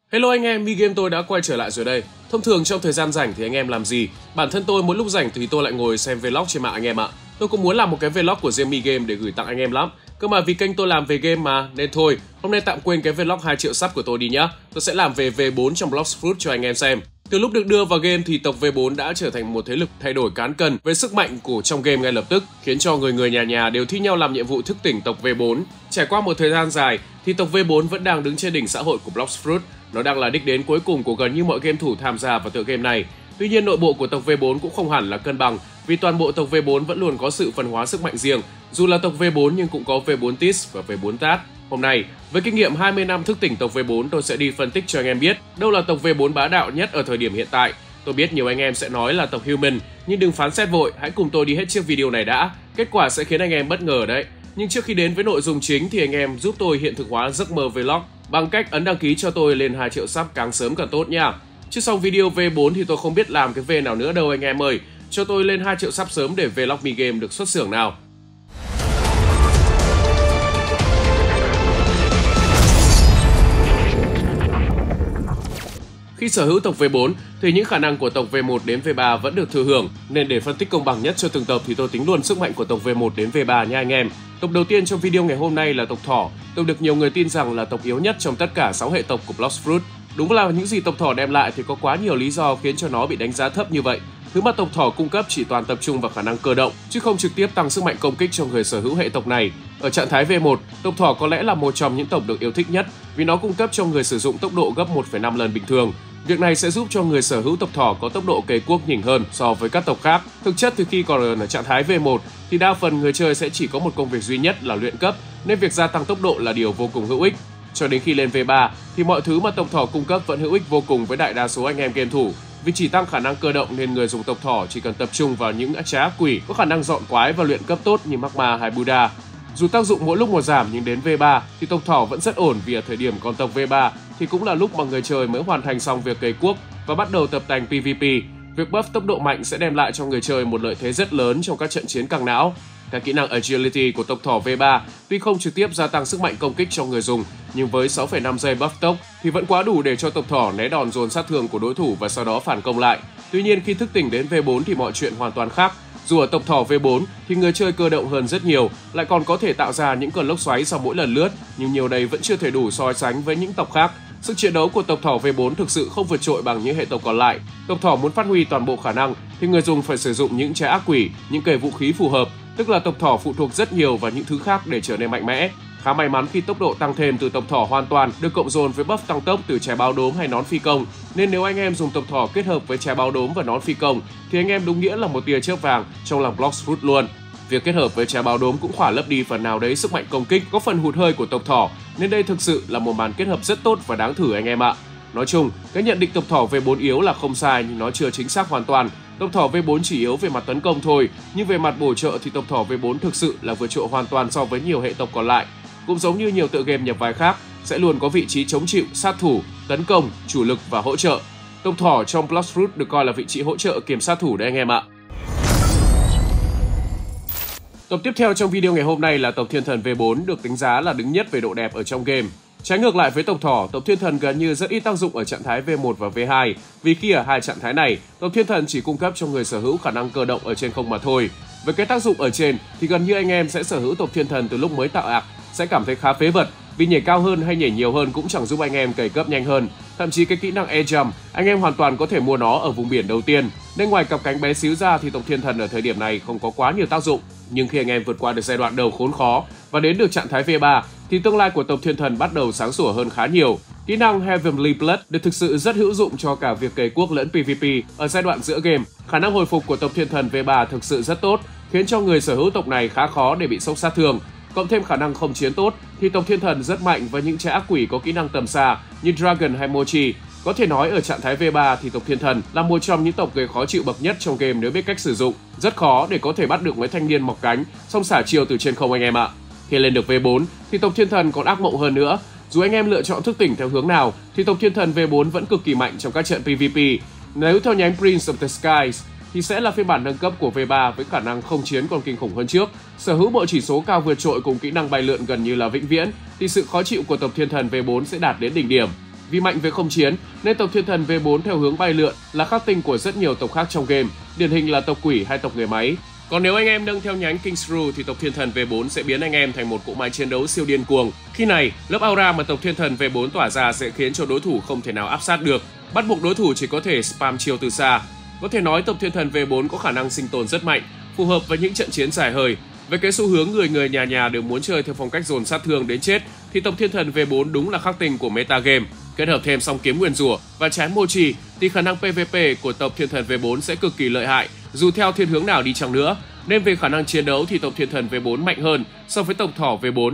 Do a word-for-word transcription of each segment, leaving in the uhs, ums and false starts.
Hello anh em, Mi Game tôi đã quay trở lại rồi đây. Thông thường trong thời gian rảnh thì anh em làm gì? Bản thân tôi mỗi lúc rảnh thì tôi lại ngồi xem vlog trên mạng anh em ạ. Tôi cũng muốn làm một cái vlog của riêng Mi Game để gửi tặng anh em lắm. Cơ mà vì kênh tôi làm về game mà, nên thôi, hôm nay tạm quên cái vlog hai triệu sub của tôi đi nhá. Tôi sẽ làm về V bốn trong Blox Fruit cho anh em xem. Từ lúc được đưa vào game thì tộc V bốn đã trở thành một thế lực thay đổi cán cân với sức mạnh của trong game ngay lập tức, khiến cho người người nhà nhà đều thi nhau làm nhiệm vụ thức tỉnh tộc V bốn. Trải qua một thời gian dài thì tộc V bốn vẫn đang đứng trên đỉnh xã hội của Blox Fruit. Nó đang là đích đến cuối cùng của gần như mọi game thủ tham gia vào tựa game này. Tuy nhiên nội bộ của tộc V bốn cũng không hẳn là cân bằng, vì toàn bộ tộc V bốn vẫn luôn có sự phân hóa sức mạnh riêng. Dù là tộc V bốn nhưng cũng có V bốn Tis và V bốn Tat. Hôm nay, với kinh nghiệm hai mươi năm thức tỉnh tộc V bốn, tôi sẽ đi phân tích cho anh em biết đâu là tộc V bốn bá đạo nhất ở thời điểm hiện tại. Tôi biết nhiều anh em sẽ nói là tộc Human, nhưng đừng phán xét vội, hãy cùng tôi đi hết chiếc video này đã. Kết quả sẽ khiến anh em bất ngờ đấy. Nhưng trước khi đến với nội dung chính thì anh em giúp tôi hiện thực hóa giấc mơ vlog bằng cách ấn đăng ký cho tôi lên hai triệu sub càng sớm càng tốt nha. Chứ sau video V bốn thì tôi không biết làm cái V nào nữa đâu anh em ơi. Cho tôi lên hai triệu sub sớm để vlog Mi Game được xuất xưởng nào. Khi sở hữu tộc V bốn thì những khả năng của tộc V một đến V ba vẫn được thừa hưởng, nên để phân tích công bằng nhất cho từng tộc thì tôi tính luôn sức mạnh của tộc V một đến V ba nha anh em. Tộc đầu tiên trong video ngày hôm nay là tộc Thỏ. Tộc được nhiều người tin rằng là tộc yếu nhất trong tất cả sáu hệ tộc của Blox Fruit. Đúng là những gì tộc Thỏ đem lại thì có quá nhiều lý do khiến cho nó bị đánh giá thấp như vậy. Thứ mà tộc Thỏ cung cấp chỉ toàn tập trung vào khả năng cơ động, chứ không trực tiếp tăng sức mạnh công kích cho người sở hữu hệ tộc này. Ở trạng thái V một, tộc Thỏ có lẽ là một trong những tộc được yêu thích nhất vì nó cung cấp cho người sử dụng tốc độ gấp một phẩy năm lần bình thường. Việc này sẽ giúp cho người sở hữu tộc Thỏ có tốc độ cày cuốc nhỉnh hơn so với các tộc khác. Thực chất thì khi còn ở trạng thái V một thì đa phần người chơi sẽ chỉ có một công việc duy nhất là luyện cấp, nên việc gia tăng tốc độ là điều vô cùng hữu ích. Cho đến khi lên V ba thì mọi thứ mà tộc Thỏ cung cấp vẫn hữu ích vô cùng với đại đa số anh em game thủ. Vì chỉ tăng khả năng cơ động nên người dùng tộc Thỏ chỉ cần tập trung vào những trái ác quỷ có khả năng dọn quái và luyện cấp tốt như Magma hay Buddha. Dù tác dụng mỗi lúc một giảm nhưng đến V ba thì tộc Thỏ vẫn rất ổn, vì ở thời điểm còn tộc V ba thì cũng là lúc mà người chơi mới hoàn thành xong việc cày cuốc và bắt đầu tập tành PvP. Việc buff tốc độ mạnh sẽ đem lại cho người chơi một lợi thế rất lớn trong các trận chiến căng não. Các kỹ năng Agility của tộc Thỏ V ba tuy không trực tiếp gia tăng sức mạnh công kích cho người dùng, nhưng với sáu phẩy năm giây buff tốc thì vẫn quá đủ để cho tộc Thỏ né đòn dồn sát thương của đối thủ và sau đó phản công lại. Tuy nhiên khi thức tỉnh đến V bốn thì mọi chuyện hoàn toàn khác. Dù ở tộc Thỏ V bốn thì người chơi cơ động hơn rất nhiều, lại còn có thể tạo ra những cơn lốc xoáy sau mỗi lần lướt, nhưng nhiều đây vẫn chưa thể đủ so sánh với những tộc khác. Sức chiến đấu của tộc Thỏ V bốn thực sự không vượt trội bằng những hệ tộc còn lại. Tộc Thỏ muốn phát huy toàn bộ khả năng thì người dùng phải sử dụng những trái ác quỷ, những cây vũ khí phù hợp, tức là tộc Thỏ phụ thuộc rất nhiều vào những thứ khác để trở nên mạnh mẽ. Khá may mắn khi tốc độ tăng thêm từ tộc Thỏ hoàn toàn được cộng dồn với buff tăng tốc từ trái báo đốm hay nón phi công, nên nếu anh em dùng tộc Thỏ kết hợp với trái báo đốm và nón phi công thì anh em đúng nghĩa là một tia chớp vàng trong làng Blox Fruit luôn. Việc kết hợp với trái báo đốm cũng khỏa lấp đi phần nào đấy sức mạnh công kích có phần hụt hơi của tộc Thỏ, nên đây thực sự là một màn kết hợp rất tốt và đáng thử anh em ạ. Nói chung, cái nhận định tộc Thỏ V bốn yếu là không sai, nhưng nó chưa chính xác hoàn toàn. Tộc Thỏ V bốn chỉ yếu về mặt tấn công thôi, nhưng về mặt bổ trợ thì tộc Thỏ V bốn thực sự là vượt trội hoàn toàn so với nhiều hệ tộc còn lại. Cũng giống như nhiều tựa game nhập vai khác, sẽ luôn có vị trí chống chịu, sát thủ, tấn công, chủ lực và hỗ trợ. Tộc Thỏ trong Blox Fruit được coi là vị trí hỗ trợ kiềm sát thủ đấy anh em ạ. Tộc tiếp theo trong video ngày hôm nay là tộc Thiên Thần V bốn, được đánh giá là đứng nhất về độ đẹp ở trong game. Trái ngược lại với tộc Thỏ, tộc Thiên Thần gần như rất ít tác dụng ở trạng thái V một và V hai, vì khi ở hai trạng thái này, tộc Thiên Thần chỉ cung cấp cho người sở hữu khả năng cơ động ở trên không mà thôi. Với cái tác dụng ở trên thì gần như anh em sẽ sở hữu tộc Thiên Thần từ lúc mới tạo ạc sẽ cảm thấy khá phế vật, vì nhảy cao hơn hay nhảy nhiều hơn cũng chẳng giúp anh em cày cấp nhanh hơn. Thậm chí cái kỹ năng Air Jump anh em hoàn toàn có thể mua nó ở vùng biển đầu tiên, nên ngoài cặp cánh bé xíu ra thì tộc Thiên Thần ở thời điểm này không có quá nhiều tác dụng. Nhưng khi anh em vượt qua được giai đoạn đầu khốn khó và đến được trạng thái V ba thì tương lai của tộc Thiên Thần bắt đầu sáng sủa hơn khá nhiều. Kỹ năng Heavenly Blood được thực sự rất hữu dụng cho cả việc cày cuốc lẫn PvP ở giai đoạn giữa game. Khả năng hồi phục của tộc Thiên Thần V ba thực sự rất tốt, khiến cho người sở hữu tộc này khá khó để bị sốc sát thương. Cộng thêm khả năng không chiến tốt thì tộc Thiên Thần rất mạnh với những trái ác quỷ có kỹ năng tầm xa như Dragon hay Mochi. Có thể nói ở trạng thái V ba thì tộc Thiên Thần là một trong những tộc gây khó chịu bậc nhất trong game nếu biết cách sử dụng. Rất khó để có thể bắt được mấy thanh niên mọc cánh xong xả chiêu từ trên không anh em ạ. Khi lên được V bốn thì tộc Thiên Thần còn ác mộng hơn nữa. Dù anh em lựa chọn thức tỉnh theo hướng nào thì tộc Thiên Thần V bốn vẫn cực kỳ mạnh trong các trận PvP. Nếu theo nhánh Prince of the Skies thì sẽ là phiên bản nâng cấp của V ba với khả năng không chiến còn kinh khủng hơn trước. Sở hữu bộ chỉ số cao vượt trội cùng kỹ năng bay lượn gần như là vĩnh viễn thì sự khó chịu của tộc Thiên Thần V bốn sẽ đạt đến đỉnh điểm. Vì mạnh về không chiến nên tộc thiên thần V bốn theo hướng bay lượn là khắc tinh của rất nhiều tộc khác trong game, điển hình là tộc quỷ hay tộc người máy. Còn nếu anh em nâng theo nhánh King's Rule thì tộc thiên thần V bốn sẽ biến anh em thành một cỗ máy chiến đấu siêu điên cuồng. Khi này, lớp aura mà tộc thiên thần V bốn tỏa ra sẽ khiến cho đối thủ không thể nào áp sát được, bắt buộc đối thủ chỉ có thể spam chiêu từ xa. Có thể nói tộc thiên thần V bốn có khả năng sinh tồn rất mạnh, phù hợp với những trận chiến dài hơi. Về cái xu hướng người người nhà nhà đều muốn chơi theo phong cách dồn sát thương đến chết thì tộc thiên thần V bốn đúng là khắc tinh của meta game. Kết hợp thêm song kiếm nguyền rủa và trái mochi thì khả năng pê vê pê của tộc thiên thần V bốn sẽ cực kỳ lợi hại dù theo thiên hướng nào đi chăng nữa. Nên về khả năng chiến đấu thì tộc thiên thần V bốn mạnh hơn so với tộc thỏ V bốn.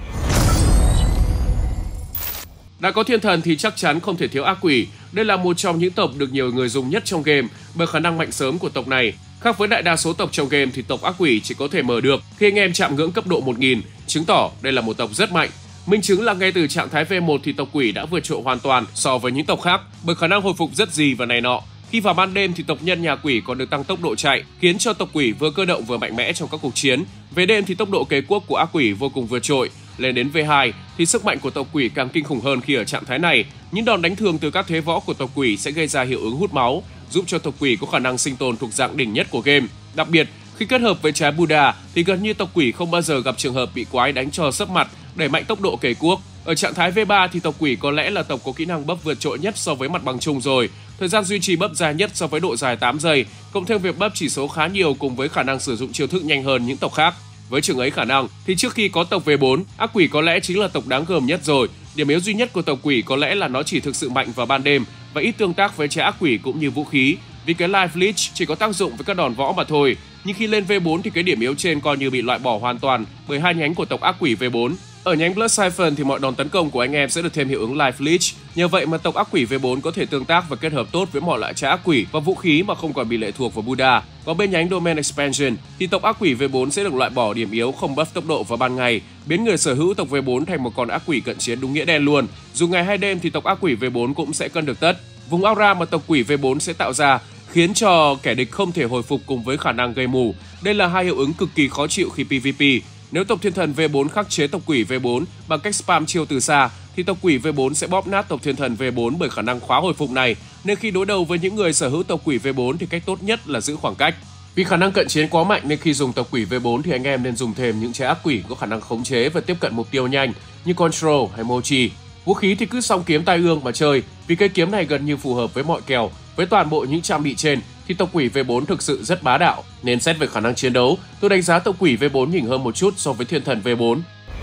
Đã có thiên thần thì chắc chắn không thể thiếu ác quỷ. Đây là một trong những tộc được nhiều người dùng nhất trong game bởi khả năng mạnh sớm của tộc này. Khác với đại đa số tộc trong game thì tộc ác quỷ chỉ có thể mở được khi anh em chạm ngưỡng cấp độ một nghìn, chứng tỏ đây là một tộc rất mạnh. Minh chứng là ngay từ trạng thái V một thì tộc quỷ đã vượt trội hoàn toàn so với những tộc khác bởi khả năng hồi phục rất gì và này nọ. Khi vào ban đêm thì tộc nhân nhà quỷ còn được tăng tốc độ chạy, khiến cho tộc quỷ vừa cơ động vừa mạnh mẽ trong các cuộc chiến. Về đêm thì tốc độ kế quốc của ác quỷ vô cùng vượt trội. Lên đến V hai thì sức mạnh của tộc quỷ càng kinh khủng hơn khi ở trạng thái này. Những đòn đánh thường từ các thế võ của tộc quỷ sẽ gây ra hiệu ứng hút máu, giúp cho tộc quỷ có khả năng sinh tồn thuộc dạng đỉnh nhất của game. Đặc biệt, khi kết hợp với trái Buddha thì gần như tộc quỷ không bao giờ gặp trường hợp bị quái đánh cho sấp mặt, đẩy mạnh tốc độ kế quốc. Ở trạng thái V ba thì tộc quỷ có lẽ là tộc có kỹ năng bấp vượt trội nhất so với mặt bằng chung rồi. Thời gian duy trì bấp dài nhất so với độ dài tám giây, cộng thêm việc bấp chỉ số khá nhiều cùng với khả năng sử dụng chiêu thức nhanh hơn những tộc khác. Với chừng ấy khả năng thì trước khi có tộc V bốn, ác quỷ có lẽ chính là tộc đáng gờm nhất rồi. Điểm yếu duy nhất của tộc quỷ có lẽ là nó chỉ thực sự mạnh vào ban đêm và ít tương tác với trái ác quỷ cũng như vũ khí. Vì cái Life Leech chỉ có tác dụng với các đòn võ mà thôi. Nhưng khi lên V bốn thì cái điểm yếu trên coi như bị loại bỏ hoàn toàn bởi hai nhánh của tộc ác quỷ V bốn. Ở nhánh Blood Siphon thì mọi đòn tấn công của anh em sẽ được thêm hiệu ứng Life Leech. Nhờ vậy mà tộc ác quỷ V bốn có thể tương tác và kết hợp tốt với mọi loại trái ác quỷ và vũ khí mà không còn bị lệ thuộc vào Buddha. Còn bên nhánh Domain Expansion thì tộc ác quỷ V bốn sẽ được loại bỏ điểm yếu không buff tốc độ vào ban ngày, biến người sở hữu tộc V bốn thành một con ác quỷ cận chiến đúng nghĩa đen luôn. Dù ngày hay đêm thì tộc ác quỷ V bốn cũng sẽ cân được tất. Vùng aura mà tộc quỷ V bốn sẽ tạo ra khiến cho kẻ địch không thể hồi phục cùng với khả năng gây mù. Đây là hai hiệu ứng cực kỳ khó chịu khi pê vê pê. Nếu tộc thiên thần V bốn khắc chế tộc quỷ V bốn bằng cách spam chiêu từ xa thì tộc quỷ V bốn sẽ bóp nát tộc thiên thần V bốn bởi khả năng khóa hồi phục này. Nên khi đối đầu với những người sở hữu tộc quỷ V bốn thì cách tốt nhất là giữ khoảng cách. Vì khả năng cận chiến quá mạnh nên khi dùng tộc quỷ V bốn thì anh em nên dùng thêm những trái ác quỷ có khả năng khống chế và tiếp cận mục tiêu nhanh như Control hay Mochi. Vũ khí thì cứ song kiếm tai ương mà chơi, vì cây kiếm này gần như phù hợp với mọi kèo. Với toàn bộ những trang bị trên thì tộc quỷ V bốn thực sự rất bá đạo, nên xét về khả năng chiến đấu, tôi đánh giá tộc quỷ V bốn nhỉnh hơn một chút so với thiên thần V bốn.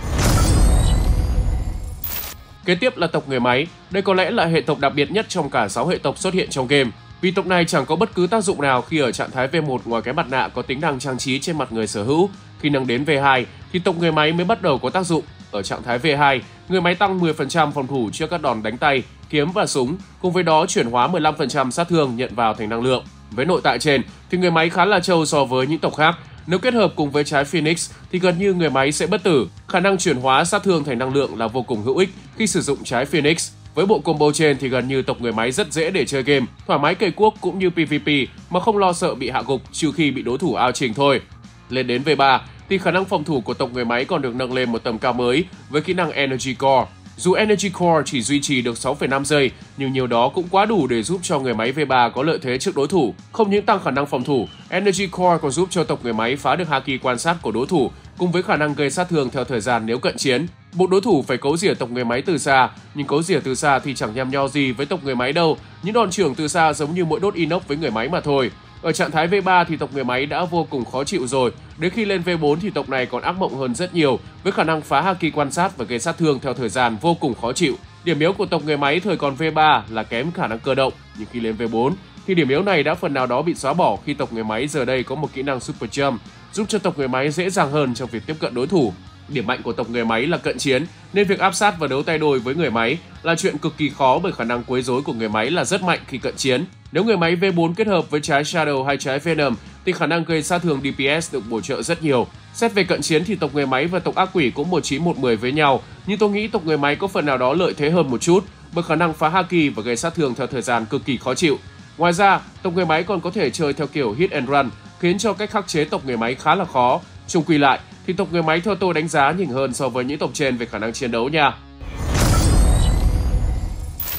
Kế tiếp là tộc người máy. Đây có lẽ là hệ tộc đặc biệt nhất trong cả sáu hệ tộc xuất hiện trong game. Vì tộc này chẳng có bất cứ tác dụng nào khi ở trạng thái V một ngoài cái mặt nạ có tính năng trang trí trên mặt người sở hữu. Khi nâng đến V hai thì tộc người máy mới bắt đầu có tác dụng. Ở trạng thái V hai, người máy tăng mười phần trăm phòng thủ trước các đòn đánh tay, kiếm và súng, cùng với đó chuyển hóa mười lăm phần trăm sát thương nhận vào thành năng lượng. Với nội tại trên thì người máy khá là trâu so với những tộc khác. Nếu kết hợp cùng với trái Phoenix thì gần như người máy sẽ bất tử. Khả năng chuyển hóa sát thương thành năng lượng là vô cùng hữu ích khi sử dụng trái Phoenix. Với bộ combo trên thì gần như tộc người máy rất dễ để chơi game, thoải mái cày cuốc cũng như pê vê pê mà không lo sợ bị hạ gục trừ khi bị đối thủ ao trình thôi. Lên đến V ba thì khả năng phòng thủ của tộc người máy còn được nâng lên một tầm cao mới với kỹ năng Energy Core. Dù Energy Core chỉ duy trì được sáu phẩy năm giây, nhưng nhiều đó cũng quá đủ để giúp cho người máy V ba có lợi thế trước đối thủ. Không những tăng khả năng phòng thủ, Energy Core còn giúp cho tộc người máy phá được haki quan sát của đối thủ, cùng với khả năng gây sát thương theo thời gian nếu cận chiến. Buộc đối thủ phải cấu rỉa tộc người máy từ xa, nhưng cấu rỉa từ xa thì chẳng nhằm nho gì với tộc người máy đâu. Những đòn chưởng từ xa giống như mỗi đốt inox với người máy mà thôi. Ở trạng thái V ba thì tộc người máy đã vô cùng khó chịu rồi, đến khi lên V bốn thì tộc này còn ác mộng hơn rất nhiều, với khả năng phá haki quan sát và gây sát thương theo thời gian vô cùng khó chịu. Điểm yếu của tộc người máy thời còn V ba là kém khả năng cơ động, nhưng khi lên V bốn thì điểm yếu này đã phần nào đó bị xóa bỏ khi tộc người máy giờ đây có một kỹ năng Super Jump, giúp cho tộc người máy dễ dàng hơn trong việc tiếp cận đối thủ. Điểm mạnh của tộc người máy là cận chiến, nên việc áp sát và đấu tay đôi với người máy là chuyện cực kỳ khó bởi khả năng quấy rối của người máy là rất mạnh khi cận chiến. Nếu người máy V bốn kết hợp với trái Shadow hay trái Venom thì khả năng gây sát thương đê pê ét được bổ trợ rất nhiều. Xét về cận chiến thì tộc người máy và tộc ác quỷ cũng một chín một mười với nhau, nhưng tôi nghĩ tộc người máy có phần nào đó lợi thế hơn một chút bởi khả năng phá haki và gây sát thương theo thời gian cực kỳ khó chịu. Ngoài ra, tộc người máy còn có thể chơi theo kiểu hit and run, khiến cho cách khắc chế tộc người máy khá là khó. Chung quy lại thì tộc người máy theo tôi đánh giá nhỉnh hơn so với những tộc trên về khả năng chiến đấu nha.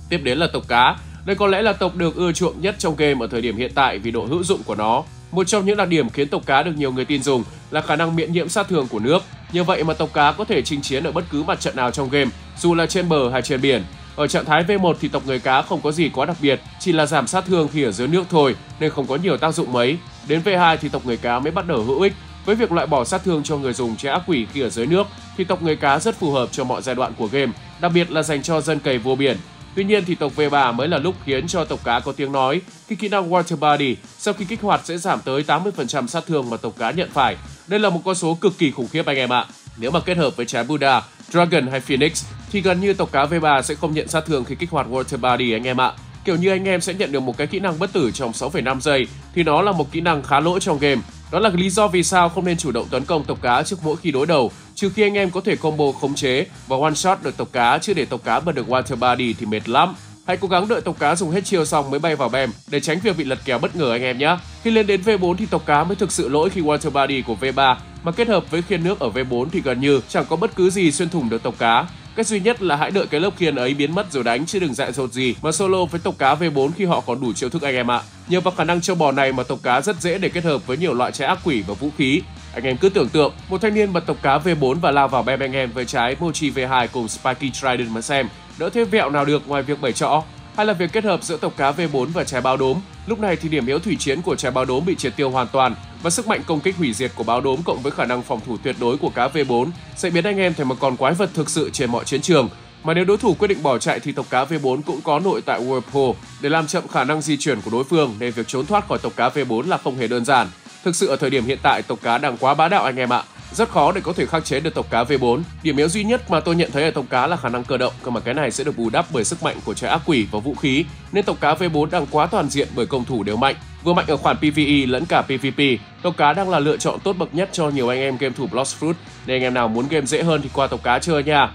Tiếp đến là tộc cá. Đây có lẽ là tộc được ưa chuộng nhất trong game ở thời điểm hiện tại vì độ hữu dụng của nó. Một trong những đặc điểm khiến tộc cá được nhiều người tin dùng là khả năng miễn nhiễm sát thương của nước. Như vậy mà tộc cá có thể chinh chiến ở bất cứ mặt trận nào trong game, dù là trên bờ hay trên biển. Ở trạng thái V một thì tộc người cá không có gì quá đặc biệt, chỉ là giảm sát thương khi ở dưới nước thôi nên không có nhiều tác dụng mấy. Đến V hai thì tộc người cá mới bắt đầu hữu ích. Với việc loại bỏ sát thương cho người dùng chế ác quỷ khi ở dưới nước thì tộc người cá rất phù hợp cho mọi giai đoạn của game, đặc biệt là dành cho dân cày vua biển. Tuy nhiên thì tộc V ba mới là lúc khiến cho tộc cá có tiếng nói. Khi kỹ năng Water Body sau khi kích hoạt sẽ giảm tới tám mươi phần trăm sát thương mà tộc cá nhận phải. Đây là một con số cực kỳ khủng khiếp anh em ạ. Nếu mà kết hợp với trái Buddha, Dragon hay Phoenix thì gần như tộc cá V ba sẽ không nhận sát thương khi kích hoạt Water Body anh em ạ. Kiểu như anh em sẽ nhận được một cái kỹ năng bất tử trong sáu phẩy năm giây thì nó là một kỹ năng khá lỗi trong game. Đó là lý do vì sao không nên chủ động tấn công tộc cá trước mỗi khi đối đầu, trừ khi anh em có thể combo khống chế và one shot được tộc cá, chứ để tộc cá bật được Water Body thì mệt lắm. Hãy cố gắng đợi tộc cá dùng hết chiêu xong mới bay vào bem để tránh việc bị lật kèo bất ngờ anh em nhé. Khi lên đến V bốn thì tộc cá mới thực sự lỗi khi Water Body của V ba mà kết hợp với khiên nước ở V bốn thì gần như chẳng có bất cứ gì xuyên thủng được tộc cá. Cách duy nhất là hãy đợi cái lớp khiên ấy biến mất rồi đánh, chứ đừng dại dột gì mà solo với tộc cá V bốn khi họ còn đủ chiêu thức anh em ạ. Nhờ vào khả năng trâu bò này mà tộc cá rất dễ để kết hợp với nhiều loại trái ác quỷ và vũ khí. Anh em cứ tưởng tượng một thanh niên bật tộc cá V bốn và lao vào bem anh em với trái Mochi V hai cùng Spiky Trident mà xem, đỡ thế vẹo nào được ngoài việc bảy trọ. Hay là việc kết hợp giữa tộc cá V bốn và trái báo đốm. Lúc này thì điểm yếu thủy chiến của trái báo đốm bị triệt tiêu hoàn toàn và sức mạnh công kích hủy diệt của báo đốm cộng với khả năng phòng thủ tuyệt đối của cá V bốn sẽ biến anh em thành một con quái vật thực sự trên mọi chiến trường. Mà nếu đối thủ quyết định bỏ chạy thì tộc cá V bốn cũng có nội tại Whirlpool để làm chậm khả năng di chuyển của đối phương, nên việc trốn thoát khỏi tộc cá V bốn là không hề đơn giản. Thực sự ở thời điểm hiện tại tộc cá đang quá bá đạo anh em ạ. Rất khó để có thể khắc chế được tộc cá V bốn. Điểm yếu duy nhất mà tôi nhận thấy ở tộc cá là khả năng cơ động, cơ mà cái này sẽ được bù đắp bởi sức mạnh của trái ác quỷ và vũ khí, nên tộc cá V bốn đang quá toàn diện bởi công thủ đều mạnh. Vừa mạnh ở khoản PvE lẫn cả PvP, tộc cá đang là lựa chọn tốt bậc nhất cho nhiều anh em game thủ Blox Fruit, nên anh em nào muốn game dễ hơn thì qua tộc cá chơi nha.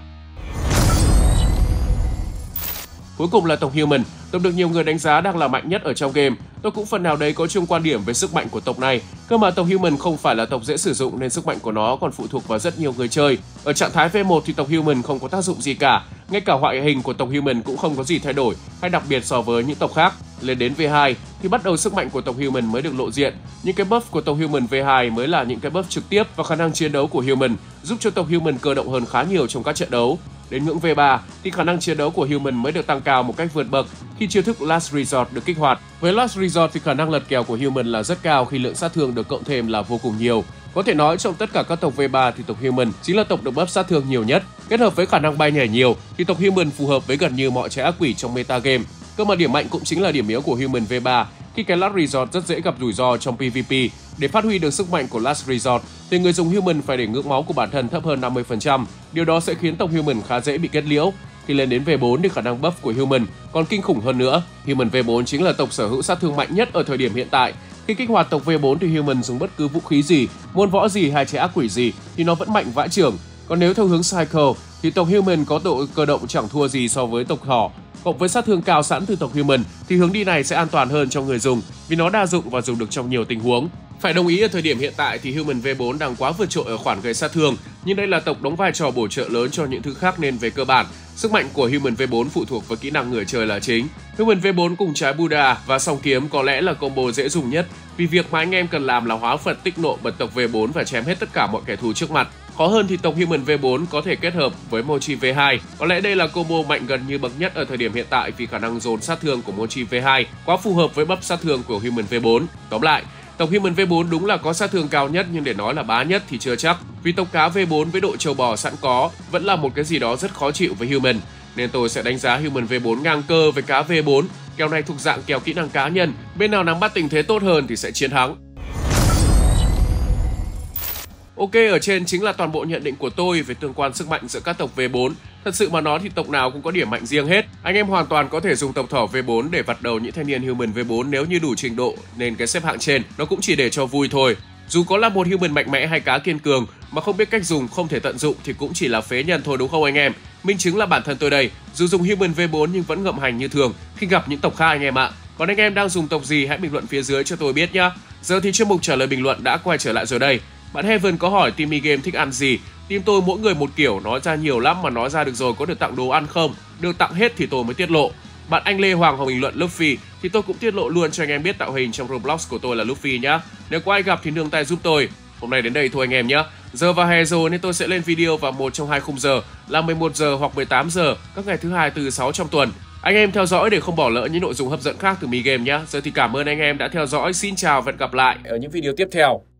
Cuối cùng là tộc Human, tộc được nhiều người đánh giá đang là mạnh nhất ở trong game. Tôi cũng phần nào đấy có chung quan điểm về sức mạnh của tộc này. Cơ mà tộc Human không phải là tộc dễ sử dụng nên sức mạnh của nó còn phụ thuộc vào rất nhiều người chơi. Ở trạng thái V một thì tộc Human không có tác dụng gì cả. Ngay cả ngoại hình của tộc Human cũng không có gì thay đổi hay đặc biệt so với những tộc khác. Lên đến V hai thì bắt đầu sức mạnh của tộc Human mới được lộ diện. Những cái buff của tộc Human V hai mới là những cái buff trực tiếp và khả năng chiến đấu của Human, giúp cho tộc Human cơ động hơn khá nhiều trong các trận đấu. Đến ngưỡng V ba thì khả năng chiến đấu của Human mới được tăng cao một cách vượt bậc khi chiêu thức Last Resort được kích hoạt. Với Last Resort thì khả năng lật kèo của Human là rất cao khi lượng sát thương được cộng thêm là vô cùng nhiều. Có thể nói trong tất cả các tộc V ba thì tộc Human chính là tộc được buff sát thương nhiều nhất. Kết hợp với khả năng bay nhảy nhiều thì tộc Human phù hợp với gần như mọi trái ác quỷ trong meta game. Cơ mà điểm mạnh cũng chính là điểm yếu của Human V ba. Khi cái Last Resort rất dễ gặp rủi ro trong PvP. Để phát huy được sức mạnh của Last Resort thì người dùng Human phải để ngưỡng máu của bản thân thấp hơn năm mươi phần trăm. Điều đó sẽ khiến tộc Human khá dễ bị kết liễu. Khi lên đến V bốn thì khả năng buff của Human còn kinh khủng hơn nữa. Human V bốn chính là tộc sở hữu sát thương mạnh nhất ở thời điểm hiện tại. Khi kích hoạt tộc V bốn thì Human dùng bất cứ vũ khí gì, môn võ gì hay trái ác quỷ gì thì nó vẫn mạnh vãi chưởng. Còn nếu theo hướng Cycle thì tộc Human có độ cơ động chẳng thua gì so với tộc thỏ. Cộng với sát thương cao sẵn từ tộc Human thì hướng đi này sẽ an toàn hơn cho người dùng vì nó đa dụng và dùng được trong nhiều tình huống. Phải đồng ý ở thời điểm hiện tại thì Human V bốn đang quá vượt trội ở khoản gây sát thương, nhưng đây là tộc đóng vai trò bổ trợ lớn cho những thứ khác nên về cơ bản, sức mạnh của Human V bốn phụ thuộc vào kỹ năng người chơi là chính. Human V bốn cùng trái Buddha và song kiếm có lẽ là combo dễ dùng nhất, vì việc mà anh em cần làm là hóa Phật tích nộ bật tộc V bốn và chém hết tất cả mọi kẻ thù trước mặt. Khó hơn thì tộc Human V bốn có thể kết hợp với Mochi V hai. Có lẽ đây là combo mạnh gần như bậc nhất ở thời điểm hiện tại vì khả năng dồn sát thương của Mochi V hai quá phù hợp với buff sát thương của Human V bốn. Tóm lại, tộc Human V bốn đúng là có sát thương cao nhất, nhưng để nói là bá nhất thì chưa chắc. Vì tộc cá V bốn với độ trâu bò sẵn có vẫn là một cái gì đó rất khó chịu với Human. Nên tôi sẽ đánh giá Human V bốn ngang cơ với cá V bốn. Kèo này thuộc dạng kèo kỹ năng cá nhân, bên nào nắm bắt tình thế tốt hơn thì sẽ chiến thắng. Ok, ở trên chính là toàn bộ nhận định của tôi về tương quan sức mạnh giữa các tộc V bốn. Thật sự mà nói thì tộc nào cũng có điểm mạnh riêng hết. Anh em hoàn toàn có thể dùng tộc thỏ V bốn để vặt đầu những thanh niên Human V bốn nếu như đủ trình độ, nên cái xếp hạng trên nó cũng chỉ để cho vui thôi. Dù có là một Human mạnh mẽ hay cá kiên cường mà không biết cách dùng, không thể tận dụng thì cũng chỉ là phế nhân thôi đúng không anh em? Minh chứng là bản thân tôi đây, dù dùng Human V bốn nhưng vẫn ngậm hành như thường khi gặp những tộc khác anh em ạ. Còn anh em đang dùng tộc gì hãy bình luận phía dưới cho tôi biết nhá. Giờ thì chuyên mục trả lời bình luận đã quay trở lại rồi đây. Bạn Heaven có hỏi Timmy Game thích ăn gì? Team tôi mỗi người một kiểu, nói ra nhiều lắm mà nói ra được rồi có được tặng đồ ăn không? Được tặng hết thì tôi mới tiết lộ. Bạn anh Lê Hoàng Hồng bình luận Luffy thì tôi cũng tiết lộ luôn cho anh em biết tạo hình trong Roblox của tôi là Luffy nhá. Nếu có ai gặp thì nương tay giúp tôi. Hôm nay đến đây thôi anh em nhé. Giờ vào hè rồi nên tôi sẽ lên video vào một trong hai khung giờ là mười một giờ hoặc mười tám giờ các ngày thứ hai từ sáu trong tuần. Anh em theo dõi để không bỏ lỡ những nội dung hấp dẫn khác từ Mi Game nhé. Giờ thì cảm ơn anh em đã theo dõi. Xin chào và hẹn gặp lại ở những video tiếp theo.